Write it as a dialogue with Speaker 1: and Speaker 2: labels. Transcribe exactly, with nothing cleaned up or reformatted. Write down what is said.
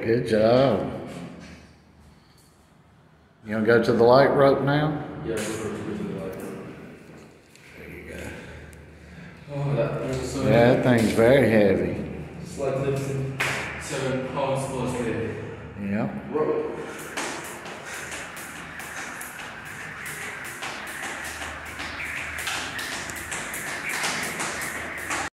Speaker 1: Good job. You gonna go to the light rope now?
Speaker 2: Yeah, we're going to go to the light.
Speaker 1: There you go.
Speaker 2: Oh, that was so
Speaker 1: Yeah, that thing's very heavy.
Speaker 2: it's like lifting seven pounds plus weight.
Speaker 1: Yeah.
Speaker 2: Rope.